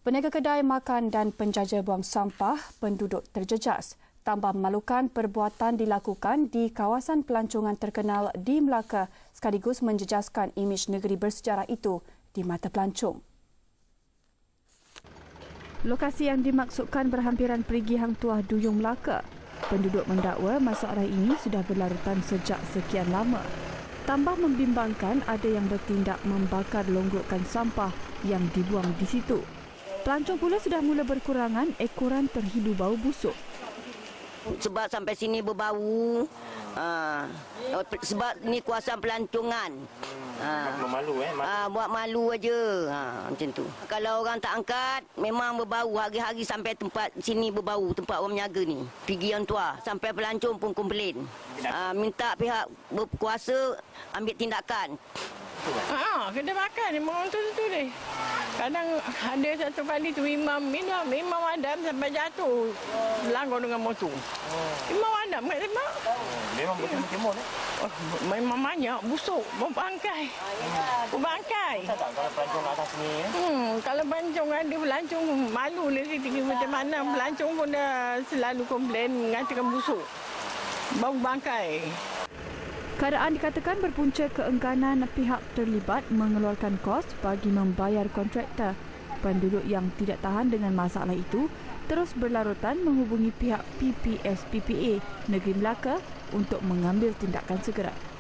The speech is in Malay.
Peniaga kedai makan dan penjaja buang sampah penduduk terjejas. Tambah memalukan perbuatan dilakukan di kawasan pelancongan terkenal di Melaka sekaligus menjejaskan imej negeri bersejarah itu di mata pelancong. Lokasi yang dimaksudkan berhampiran Perigi Hang Tuah Duyung Melaka. Penduduk mendakwa masalah ini sudah berlarutan sejak sekian lama. Tambah membimbangkan ada yang bertindak membakar longgokkan sampah yang dibuang di situ. Pelancong pula sudah mula berkurangan ekoran terhidu bau busuk. Sebab sampai sini berbau, sebab ni kawasan pelancongan. Buat malu aja, macam tu. Kalau orang tak angkat, memang berbau. Hari-hari sampai tempat sini berbau, tempat orang menjaga ni. Perigi Hang Tuah, sampai pelancong pun komplain. Minta pihak berkuasa ambil tindakan. Kedai makan ni memang tu deh. Kadang ada satu kali tu imam adam sampai jatuh langgar dengan motor. Imam adam kat tempat. Memang betul berkemur ni. Memang banyak busuk, berbangkai. Berbangkai. Tak kalau pelancong kat atas ni. Kalau pelancong ada pelancong malu lah tinggi macam mana. Pelancong pun dah selalu komplain mengatakan busuk. Bau bangkai. Keadaan dikatakan berpunca keengganan pihak terlibat mengeluarkan kos bagi membayar kontraktor. Penduduk yang tidak tahan dengan masalah itu terus berlarutan menghubungi pihak PPS PPA Negeri Melaka untuk mengambil tindakan segera.